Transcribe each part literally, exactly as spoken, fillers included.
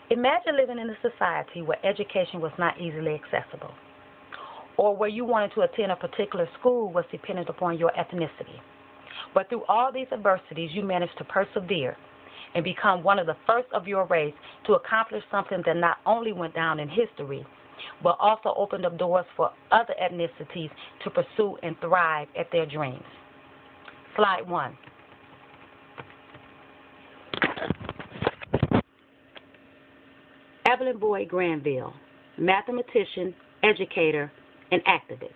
Imagine living in a society where education was not easily accessible, or where you wanted to attend a particular school was dependent upon your ethnicity. But through all these adversities, you managed to persevere and become one of the first of your race to accomplish something that not only went down in history, but also opened up doors for other ethnicities to pursue and thrive at their dreams. Slide one. Evelyn Boyd Granville, mathematician, educator, and activist.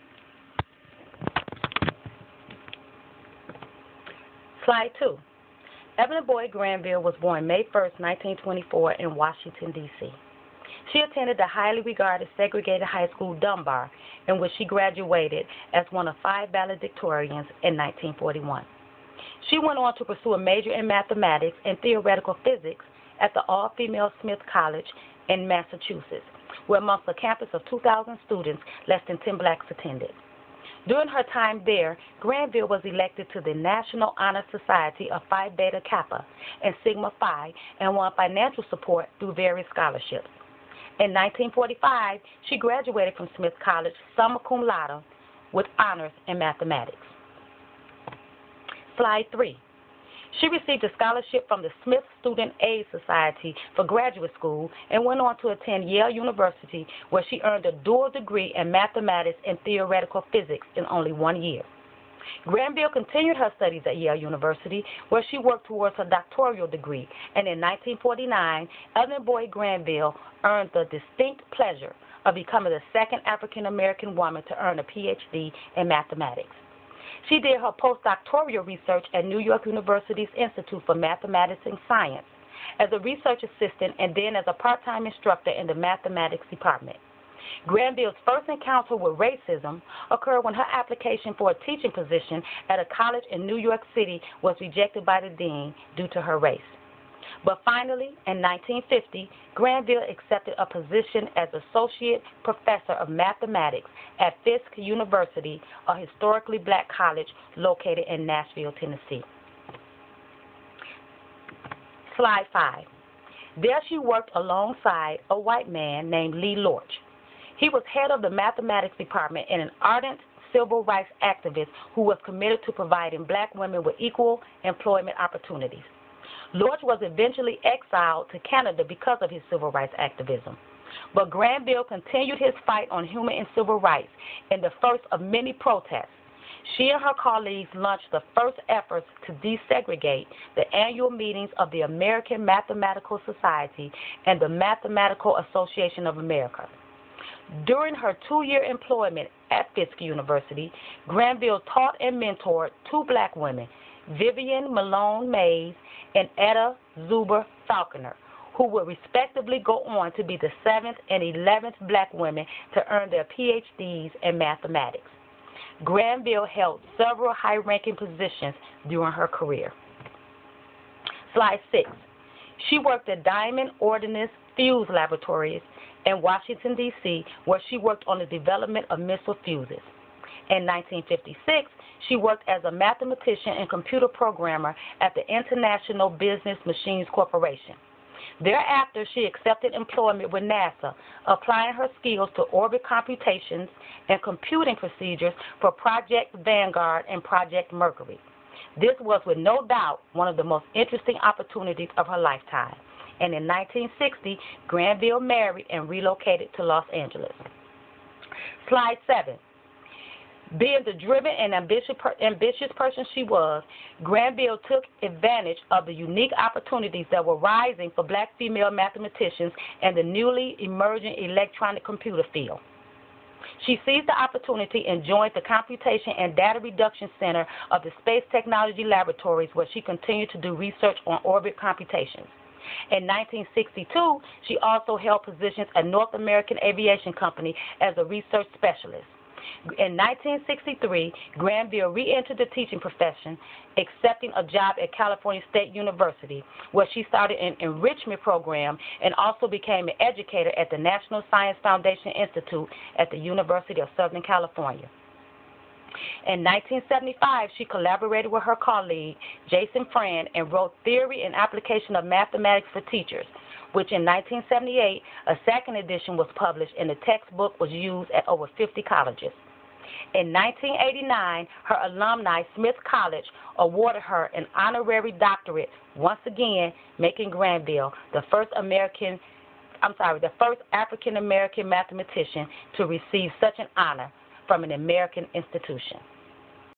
Slide two. Evelyn Boyd Granville was born May first, nineteen twenty-four in Washington, D C She attended the highly regarded segregated high school Dunbar, in which she graduated as one of five valedictorians in nineteen forty-one. She went on to pursue a major in mathematics and theoretical physics at the all-female Smith College in Massachusetts, where amongst a campus of two thousand students, less than ten blacks attended. During her time there, Granville was elected to the National Honor Society of Phi Beta Kappa and Sigma Phi and won financial support through various scholarships. In nineteen forty-five, she graduated from Smith College summa cum laude with honors in mathematics. Slide three. She received a scholarship from the Smith Student Aid Society for graduate school and went on to attend Yale University, where she earned a dual degree in mathematics and theoretical physics in only one year. Granville continued her studies at Yale University, where she worked towards her doctoral degree, and in nineteen forty-nine, Evelyn Boyd Granville earned the distinct pleasure of becoming the second African-American woman to earn a P H D in mathematics. She did her postdoctoral research at New York University's Institute for Mathematics and Science as a research assistant and then as a part-time instructor in the mathematics department. Granville's first encounter with racism occurred when her application for a teaching position at a college in New York City was rejected by the dean due to her race. But finally, in nineteen fifty, Granville accepted a position as Associate Professor of Mathematics at Fisk University, a historically black college located in Nashville, Tennessee. Slide five. There she worked alongside a white man named Lee Lorch. He was head of the mathematics department and an ardent civil rights activist who was committed to providing black women with equal employment opportunities. Lorch was eventually exiled to Canada because of his civil rights activism. But Granville continued his fight on human and civil rights in the first of many protests. She and her colleagues launched the first efforts to desegregate the annual meetings of the American Mathematical Society and the Mathematical Association of America. During her two-year employment at Fisk University, Granville taught and mentored two black women, Vivian Malone Mays and Etta Zuber Falconer, who would respectively go on to be the seventh and eleventh black women to earn their P H Ds in mathematics. Granville held several high-ranking positions during her career. Slide six. She worked at Diamond Ordnance Fuse Laboratories in Washington, D C, where she worked on the development of missile fuses. In nineteen fifty-six, she worked as a mathematician and computer programmer at the International Business Machines Corporation. Thereafter, she accepted employment with NASA, applying her skills to orbit computations and computing procedures for Project Vanguard and Project Mercury. This was, with no doubt, one of the most interesting opportunities of her lifetime. And in nineteen sixty, Granville married and relocated to Los Angeles. Slide seven. Being the driven and ambitious, ambitious person she was, Granville took advantage of the unique opportunities that were rising for black female mathematicians and the newly emerging electronic computer field. She seized the opportunity and joined the Computation and Data Reduction Center of the Space Technology Laboratories, where she continued to do research on orbit computations. In nineteen sixty-two, she also held positions at North American Aviation Company as a research specialist. In nineteen sixty-three, Granville re-entered the teaching profession, accepting a job at California State University, where she started an enrichment program and also became an educator at the National Science Foundation Institute at the University of Southern California. In nineteen seventy-five, she collaborated with her colleague, Jason Fran, and wrote Theory and Application of Mathematics for Teachers, which in nineteen seventy-eight, a second edition was published and the textbook was used at over fifty colleges. In nineteen eighty-nine, her alumni, Smith College, awarded her an honorary doctorate, once again making Granville the first American, I'm sorry, the first African-American mathematician to receive such an honor from an American institution.